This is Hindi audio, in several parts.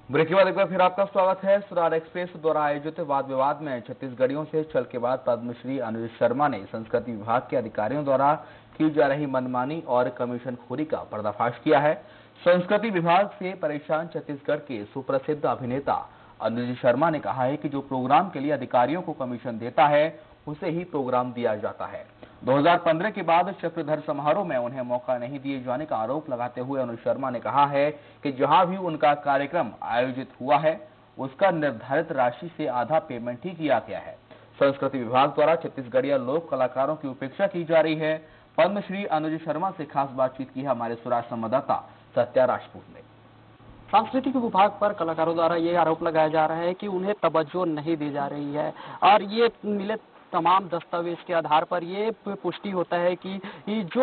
ब्रेक के बाद एक बार फिर आपका स्वागत है। सुरार एक्सप्रेस द्वारा आयोजित वाद विवाद में छत्तीसगढ़ियों से छल के बाद पद्मश्री अनुज शर्मा ने संस्कृति विभाग के अधिकारियों द्वारा की जा रही मनमानी और कमीशनखोरी का पर्दाफाश किया है। संस्कृति विभाग से परेशान छत्तीसगढ़ के सुप्रसिद्ध अभिनेता अनुज शर्मा ने कहा है कि जो प्रोग्राम के लिए अधिकारियों को कमीशन देता है उसे ही प्रोग्राम दिया जाता है। 2015 के बाद चक्रधर समारोह में उन्हें मौका नहीं दिए जाने का आरोप लगाते हुए अनुज शर्मा ने कहा है कि जहां भी उनका कार्यक्रम आयोजित हुआ है उसका निर्धारित राशि से आधा पेमेंट ही किया गया है। संस्कृति विभाग द्वारा छत्तीसगढ़िया लोक कलाकारों की उपेक्षा की जा रही है। पद्मश्री अनुज शर्मा से खास बातचीत की है हमारे सुराज संवाददाता सत्या राजपूत ने। सांस्कृतिक विभाग पर कलाकारों द्वारा ये आरोप लगाया जा रहा है कि उन्हें तवज्जो नहीं दी जा रही है और ये मिले तमाम दस्तावेज के आधार पर ये पुष्टि होता है कि जो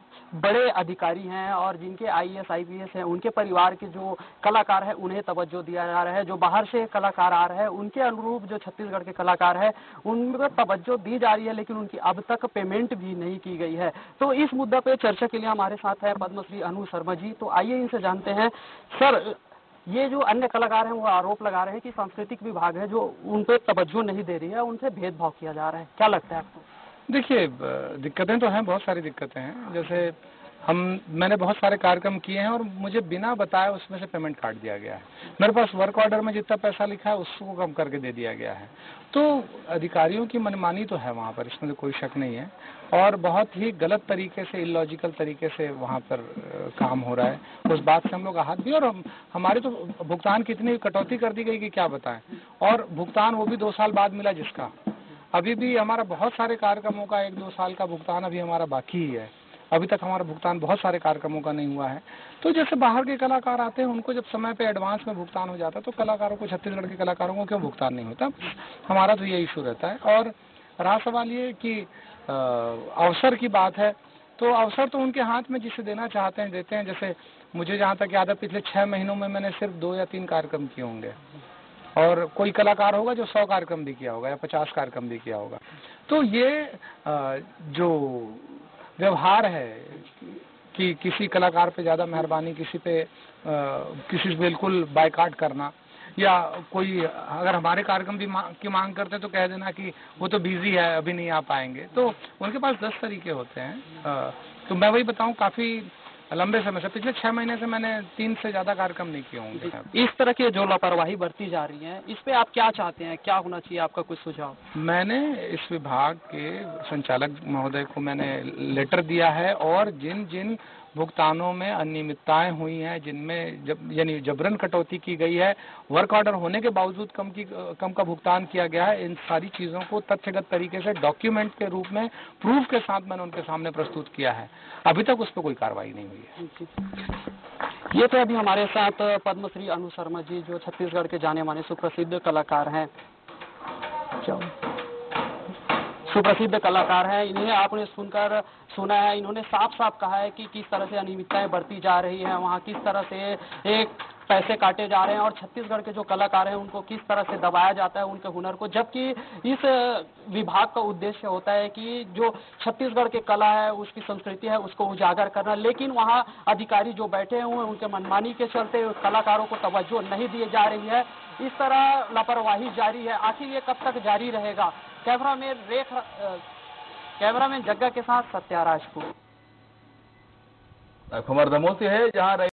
बड़े अधिकारी हैं और जिनके आईएएस आईपीएस हैं उनके परिवार के जो कलाकार हैं उन्हें तवज्जो दिया जा रहा है। जो बाहर से कलाकार आ रहे हैं उनके अनुरूप जो छत्तीसगढ़ के कलाकार हैं उनको तवज्जो दी जा रही है, लेकिन उनकी अब तक पेमेंट भी नहीं की गई है। तो इस मुद्दा पे चर्चा के लिए हमारे साथ है पद्मश्री अनुज शर्मा जी। तो आइए इनसे जानते हैं। सर, ये जो अन्य कलाकार हैं वो आरोप लगा रहे हैं कि सांस्कृतिक विभाग है जो उन पे तवज्जो नहीं दे रही है, उनसे भेदभाव किया जा रहा है, क्या लगता है आपको? देखिए, दिक्कतें तो हैं, बहुत सारी दिक्कतें हैं। जैसे मैंने बहुत सारे कार्यक्रम किए हैं और मुझे बिना बताए उसमें से पेमेंट काट दिया गया है। मेरे पास वर्क ऑर्डर में जितना पैसा लिखा है उसको कम करके दे दिया गया है। तो अधिकारियों की मनमानी तो है वहाँ पर, इसमें तो कोई शक नहीं है। और बहुत ही गलत तरीके से, इलॉजिकल तरीके से वहाँ पर काम हो रहा है। उस बात से हम लोग आहत भी, और हमारे तो भुगतान की इतनी कटौती कर दी गई कि क्या बताएं। और भुगतान वो भी 2 साल बाद मिला, जिसका अभी भी हमारा बहुत सारे कार्यक्रमों का 1-2 साल का भुगतान अभी हमारा बाकी ही है। अभी तक हमारा भुगतान बहुत सारे कार्यक्रमों का नहीं हुआ है। तो जैसे बाहर के कलाकार आते हैं उनको जब समय पे एडवांस में भुगतान हो जाता है तो कलाकारों को, छत्तीसगढ़ के कलाकारों को क्यों भुगतान नहीं होता? हमारा तो ये इशू रहता है। और रहा सवाल ये कि अवसर की बात है, तो अवसर तो उनके हाथ में जिसे देना चाहते हैं देते हैं। जैसे मुझे जहाँ तक याद है पिछले 6 महीनों में मैंने सिर्फ 2 या 3 कार्यक्रम किए होंगे, और कोई कलाकार होगा जो 100 कार्यक्रम भी किया होगा या 50 कार्यक्रम भी किया होगा। तो ये जो व्यवहार है कि किसी कलाकार पे ज़्यादा मेहरबानी, किसी से बिल्कुल बायकाट करना, या कोई अगर हमारे कार्यक्रम की मांग करते तो कह देना कि वो तो बिजी है अभी नहीं आ पाएंगे। तो उनके पास 10 तरीके होते हैं। तो मैं वही बताऊं, काफ़ी लंबे समय से, पिछले 6 महीने से मैंने 3 से ज़्यादा कार्यक्रम नहीं किए होंगे। इस तरह की जो लापरवाही बरती जा रही है, इस पे आप क्या चाहते हैं, क्या होना चाहिए, आपका कुछ सुझाव? मैंने इस विभाग के संचालक महोदय को मैंने लेटर दिया है, और जिन जिन भुगतानों में अनियमितताएं हुई हैं, जिनमें यानी जबरन कटौती की गई है, वर्क ऑर्डर होने के बावजूद कम का भुगतान किया गया है, इन सारी चीज़ों को तथ्यगत तरीके से डॉक्यूमेंट के रूप में, प्रूफ के साथ मैंने उनके सामने प्रस्तुत किया है। अभी तक उस पर कोई कार्रवाई नहीं हुई है। ये तो अभी हमारे साथ पद्मश्री अनुज शर्मा जी, जो छत्तीसगढ़ के जाने माने सुप्रसिद्ध कलाकार हैं। सुप्रसिद्ध कलाकार हैं, इन्हें आपने सुना है, इन्होंने साफ साफ कहा है कि किस तरह से अनियमितताएं बढ़ती जा रही हैं, वहाँ किस तरह से एक पैसे काटे जा रहे हैं और छत्तीसगढ़ के जो कलाकार हैं उनको किस तरह से दबाया जाता है उनके हुनर को। जबकि इस विभाग का उद्देश्य होता है कि जो छत्तीसगढ़ की कला है, उसकी संस्कृति है, उसको उजागर करना, लेकिन वहाँ अधिकारी जो बैठे हुए हैं उनके मनमानी के चलते कलाकारों को तवज्जो नहीं दी जा रही है। इस तरह लापरवाही जारी है। आखिर ये कब तक जारी रहेगा? कैमरामैन जग्गा के साथ सत्या राजपूत। खबर दमोह से है, जहां